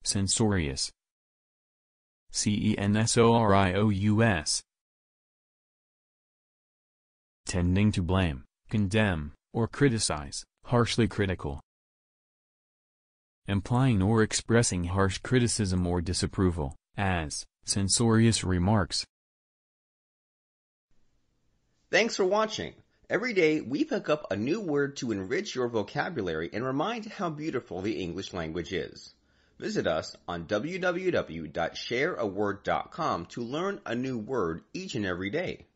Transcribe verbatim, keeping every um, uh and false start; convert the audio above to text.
Censorious. C E N S O R I O U S. Tending to blame, condemn, or criticize, harshly critical. Implying or expressing harsh criticism or disapproval, as censorious remarks. Thanks for watching. Every day we pick up a new word to enrich your vocabulary and remind how beautiful the English language is. Visit us on w w w dot share a word dot com to learn a new word each and every day.